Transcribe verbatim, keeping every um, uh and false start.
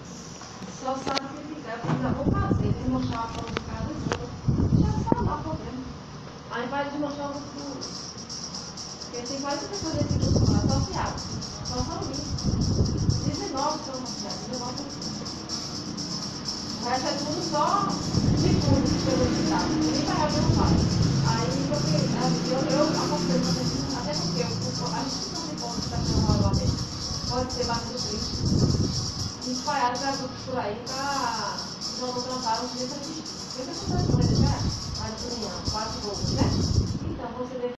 Só sabe se fizer, eu ainda vou fazer, desmanchar a porta de casa e tudo. Já está lá o problema. Aí vai desmanchar o futuro. Porque tem várias pessoas desse grupo lá, associadas. Só são isso. dezenove são associados, dezenove o resto é tudo só de tudo que pelo hospital. Ninguém vai abrir um pai. Aí porque eu, eu aconselho também, até porque eu, a instituição de pontos que está sendo uma dele pode ser bastante triste. Espalhado para grupos por aí para não trampar os dias aqui. Eu tenho que fazer uma ideia, mas assim, quatro grupos, né? Então você deve